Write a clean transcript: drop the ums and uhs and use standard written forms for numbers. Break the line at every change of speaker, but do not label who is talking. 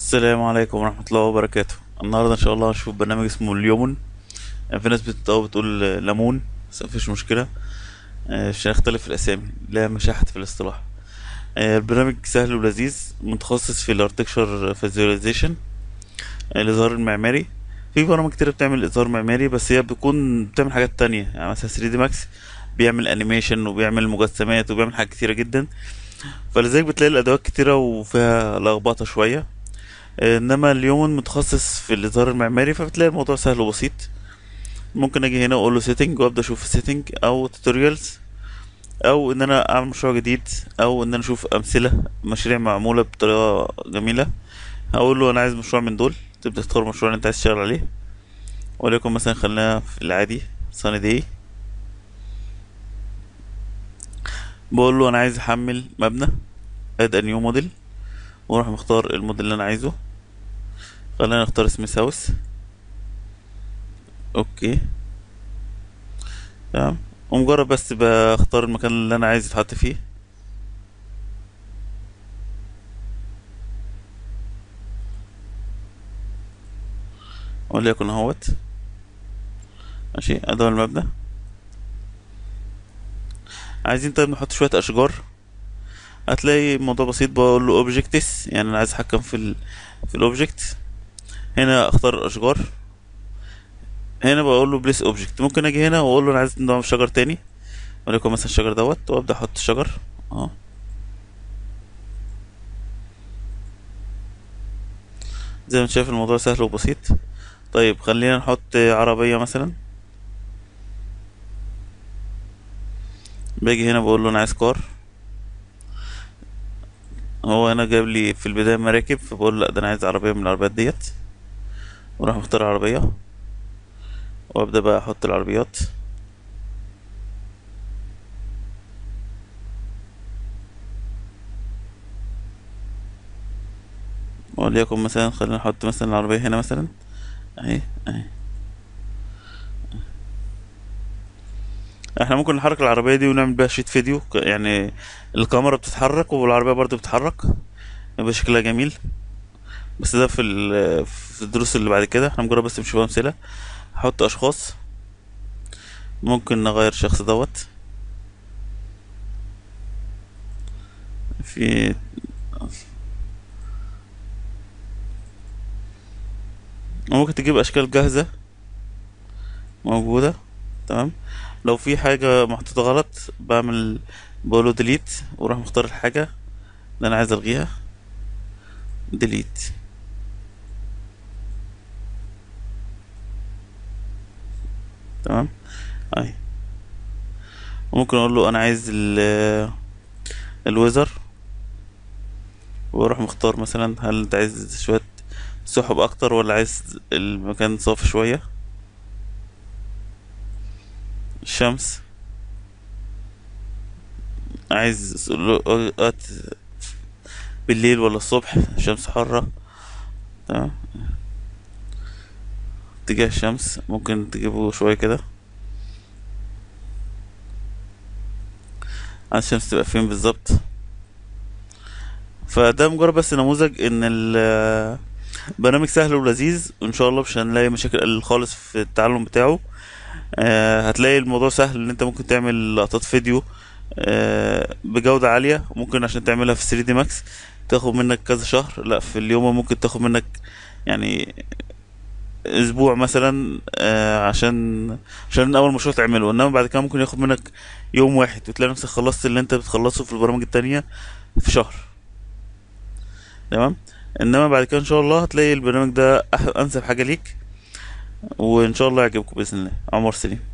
السلام عليكم ورحمة الله وبركاته. النهاردة إن شاء الله هنشوف برنامج اسمه اليومون. في ناس بتنطقه بتقول ليمون، بس مفيش مشكلة. مش هنختلف في الأسامي، لا مشاحة في الاصطلاح. البرنامج سهل ولذيذ، متخصص في الارتكشر فيزواليزيشن، الإظهار المعماري. في برامج كتير بتعمل إظهار معماري، بس هي بتكون بتعمل حاجات تانية، يعني مثلا 3 دي ماكس بيعمل انيميشن وبيعمل مجسمات وبيعمل حاجات كتيرة جدا. فلذلك بتلاقي الأدوات كتيرة وفيها لخبطة شوية. انما اليومن متخصص في الاظهار المعماري، فبتلاقي الموضوع سهل وبسيط. ممكن اجي هنا واقول له سيتنج وابدا اشوف سيتنج او توتوريالز، او ان انا اعمل مشروع جديد، او ان انا اشوف امثله مشاريع معموله بطريقه جميله. هقول له انا عايز مشروع من دول، تبدا تختار المشروع اللي انت عايز تشتغل عليه. وليكن مثلا خلينا في العادي صاني دي. بقول له انا عايز احمل مبنى، اد نيو موديل، واروح مختار الموديل اللي انا عايزه. خلينا نختار سميث هاوس. اوكي تمام. ومجرد بس بختار المكان اللي انا عايز يتحط فيه. وليكن اهوت. ماشي، ادوى المبنى. عايزين طيب نحط شوية اشجار. هتلاقي الموضوع بسيط، بقول له اوبجكتس، يعني انا عايز اتحكم في الاوبجكت. هنا اختار اشجار. هنا بقول له بليس اوبجكت. ممكن اجي هنا واقول له انا عايز نوع شجر تاني، وليكن مثلا الشجر دوت، وابدا احط شجر. اه زي ما انت شايف الموضوع سهل وبسيط. طيب خلينا نحط عربية مثلا. باجي هنا بقول له انا عايز كار. هو هنا جاب لي في البداية مراكب، فبقول له لا، ده انا عايز عربية من العربيات ديت. وراح مختار عربية، وابدا بقى احط العربيات. وليكن مثلا خلينا نحط مثلا العربية هنا مثلا، اهي اهي. احنا ممكن نحرك العربية دي ونعمل بيها شيت فيديو، يعني الكاميرا بتتحرك والعربية برضو بتتحرك، يبقى شكلها جميل. بس ده في الدروس اللي بعد كده، احنا مجرد بس نشوف امثلة. هحط اشخاص. ممكن نغير الشخص دوت. في ممكن تجيب اشكال جاهزة موجودة. تمام. لو في حاجة محطوطة غلط بقوله ديليت، واروح مختار الحاجة اللي انا عايز الغيها، ديليت. تمام. اهي. وممكن اقول له انا عايز الويزر، واروح مختار مثلا هل انت عايز شوية سحب اكتر ولا عايز المكان صافي شوية. الشمس، عايز وقت بالليل ولا الصبح، الشمس حارة. تمام. اتجاه الشمس ممكن تجيبه شوية كده، عايز الشمس تبقى فين بالظبط. فده مجرد بس نموذج ان البرنامج سهل ولذيذ، وان شاء الله مش هنلاقي مشاكل خالص في التعلم بتاعه. هتلاقي الموضوع سهل، ان انت ممكن تعمل لقطات فيديو بجودة عالية. ممكن عشان تعملها في 3 دي ماكس تاخد منك كذا شهر، لا في اليوم ممكن تاخد منك يعني اسبوع مثلا، عشان اول مشروع تعمله. انما بعد كده ممكن ياخد منك يوم واحد، وتلاقي نفسك خلصت اللي انت بتخلصه في البرامج التانية في شهر. تمام. انما بعد كده ان شاء الله هتلاقي البرنامج ده انسب حاجة ليك، وان شاء الله يعجبكم باذن الله. عمر سليم.